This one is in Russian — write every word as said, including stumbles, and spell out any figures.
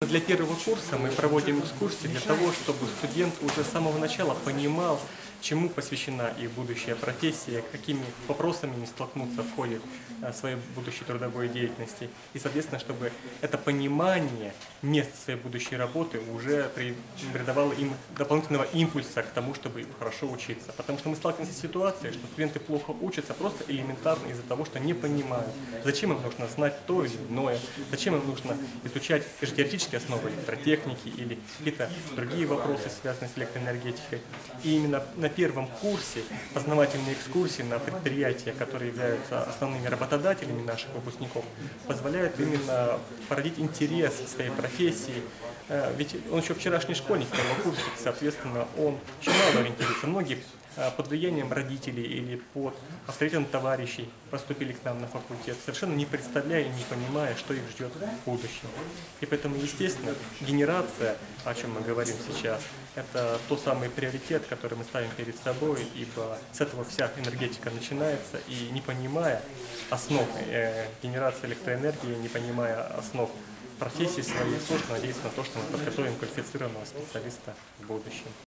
для первого курса мы проводим экскурсии для того, чтобы студент уже с самого начала понимал, чему посвящена их будущая профессия, какими вопросами не столкнуться в ходе своей будущей трудовой деятельности. И, соответственно, чтобы это понимание места своей будущей работы уже придавало им дополнительного импульса к тому, чтобы хорошо учиться. Потому что мы сталкиваемся с ситуацией, что студенты плохо учатся просто элементарно из-за того, что не понимают, зачем им нужно знать то или иное, зачем им нужно изучать те же теоретические основы электротехники или какие-то другие вопросы, связанные с электроэнергетикой. И именно на первом курсе познавательные экскурсии на предприятия, которые являются основными работодателями наших выпускников, позволяют именно породить интерес к своей профессии. Ведь он еще вчерашний школьник, первокурсник, соответственно, он еще мало ориентируется. Многие под влиянием родителей или под авторитетом товарищей поступили к нам на факультет, совершенно не представляя и не понимая, что их ждет в будущем. И поэтому, естественно, генерация, о чем мы говорим сейчас, это тот самый приоритет, который мы ставим перед собой, ибо с этого вся энергетика начинается, и не понимая основ э, генерации электроэнергии, не понимая основ профессии своей, сложно надеяться на то, что мы подготовим квалифицированного специалиста в будущем.